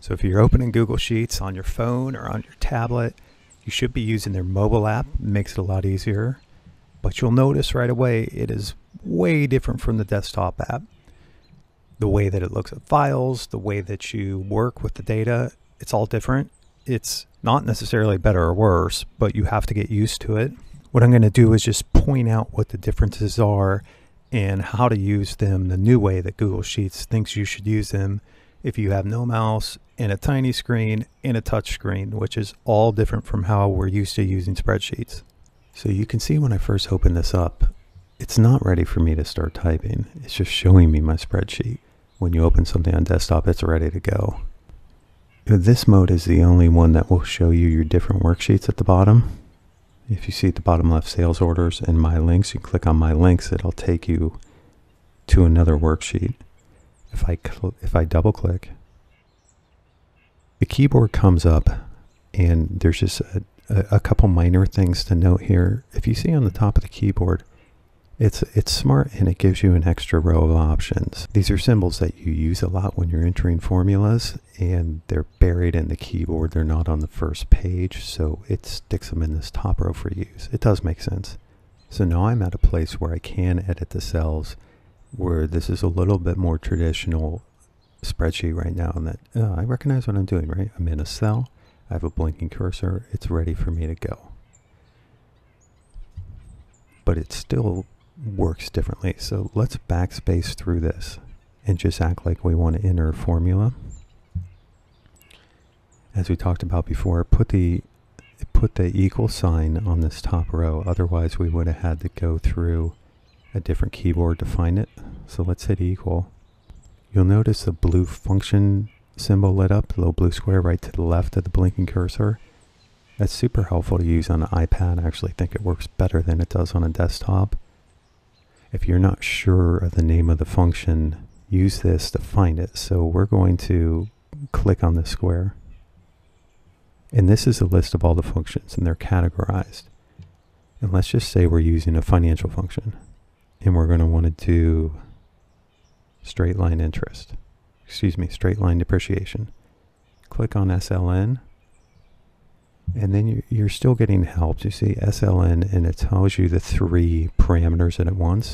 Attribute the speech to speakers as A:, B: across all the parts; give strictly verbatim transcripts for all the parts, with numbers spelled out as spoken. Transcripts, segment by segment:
A: So if you're opening Google Sheets on your phone or on your tablet, you should be using their mobile app. It makes it a lot easier. But you'll notice right away it is way different from the desktop app. The way that it looks at files, the way that you work with the data, it's all different. It's not necessarily better or worse, but you have to get used to it. What I'm going to do is just point out what the differences are and how to use them the new way that Google Sheets thinks you should use them if you have no mouse and a tiny screen and a touch screen, which is all different from how we're used to using spreadsheets. So you can see when I first open this up, it's not ready for me to start typing. It's just showing me my spreadsheet. When you open something on desktop, it's ready to go. This mode is the only one that will show you your different worksheets at the bottom. If you see at the bottom left sales orders and my links, you click on my links, it'll take you to another worksheet. If I, if I double click, the keyboard comes up and there's just a, a, a couple minor things to note here. If you see on the top of the keyboard, It's, it's smart and it gives you an extra row of options. These are symbols that you use a lot when you're entering formulas and they're buried in the keyboard. They're not on the first page, so it sticks them in this top row for use. It does make sense. So now I'm at a place where I can edit the cells, where this is a little bit more traditional spreadsheet right now, and that uh, I recognize what I'm doing, right? I'm in a cell, I have a blinking cursor, it's ready for me to go. But it's still works differently. So let's backspace through this and just act like we want to enter a formula. As we talked about before, put the put the equal sign on this top row. Otherwise we would have had to go through a different keyboard to find it. So let's hit equal. You'll notice the blue function symbol lit up, the little blue square right to the left of the blinking cursor. That's super helpful to use on an iPad. I actually think it works better than it does on a desktop. If you're not sure of the name of the function, use this to find it. So we're going to click on this square. And this is a list of all the functions and they're categorized. And let's just say we're using a financial function. And we're going to want to do straight line interest. Excuse me, straight line depreciation. Click on S L N. And then you're, you're still getting help. You see S L N and it tells you the three parameters at once.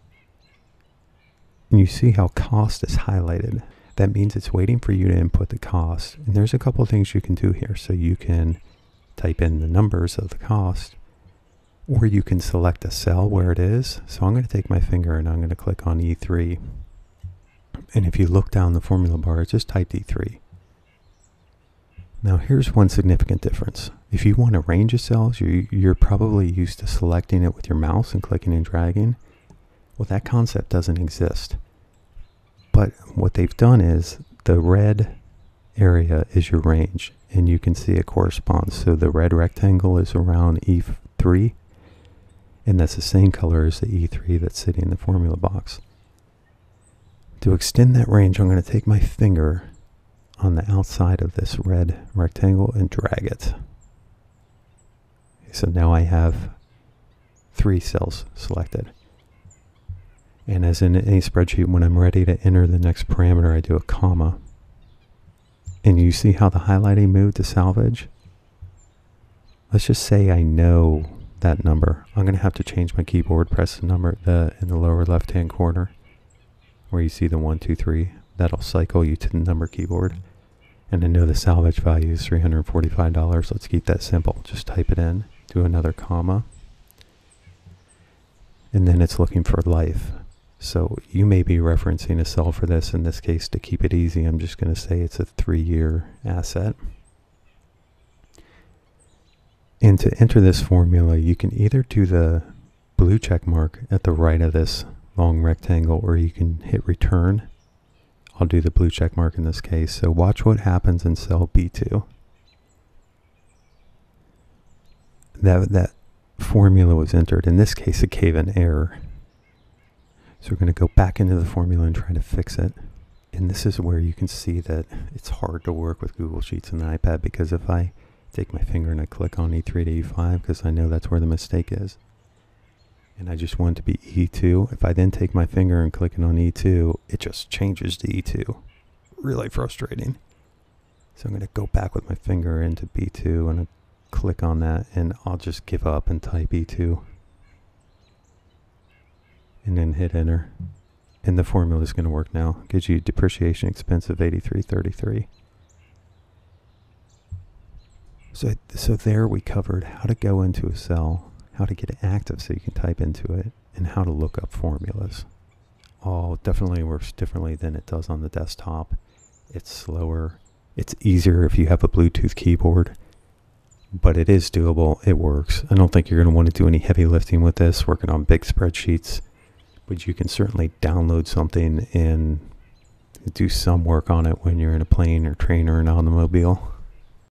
A: And you see how cost is highlighted. That means it's waiting for you to input the cost. And there's a couple of things you can do here. So you can type in the numbers of the cost, or you can select a cell where it is. So I'm going to take my finger and I'm going to click on E three. And if you look down the formula bar, it's just typed E three. Now here's one significant difference. If you want a range of cells, you're, you're probably used to selecting it with your mouse and clicking and dragging. Well, that concept doesn't exist. But what they've done is the red area is your range, and you can see it corresponds. So the red rectangle is around E three, and that's the same color as the E three that's sitting in the formula box. To extend that range, I'm going to take my finger on the outside of this red rectangle and drag it. So now I have three cells selected. And as in any spreadsheet, when I'm ready to enter the next parameter, I do a comma. And you see how the highlighting moved to salvage? Let's just say I know that number. I'm going to have to change my keyboard, press the number the, in the lower left-hand corner where you see the one, two, three. That'll cycle you to the number keyboard. And I know the salvage value is three hundred forty-five dollars. Let's keep that simple. Just type it in, do another comma. And then it's looking for life. So you may be referencing a cell for this. In this case, to keep it easy, I'm just going to say it's a three-year asset. And to enter this formula, you can either do the blue check mark at the right of this long rectangle, or you can hit return. I'll do the blue check mark in this case. So watch what happens in cell B two. That, that formula was entered. In this case, it gave an error. So we're going to go back into the formula and try to fix it. And this is where you can see that it's hard to work with Google Sheets and the iPad, because if I take my finger and I click on E three to E five, because I know that's where the mistake is, and I just want it to be E two. If I then take my finger and click it on E two, it just changes to E two. Really frustrating. So I'm going to go back with my finger into B two and click on that, and I'll just give up and type B two. And then hit enter. And the formula is going to work now. Gives you depreciation expense of eighty-three thirty-three. So, so there we covered how to go into a cell, how to get it active so you can type into it, and how to look up formulas. All definitely works differently than it does on the desktop. It's slower. It's easier if you have a Bluetooth keyboard, but it is doable. It works. I don't think you're going to want to do any heavy lifting with this, working on big spreadsheets, but you can certainly download something and do some work on it when you're in a plane or train or an automobile.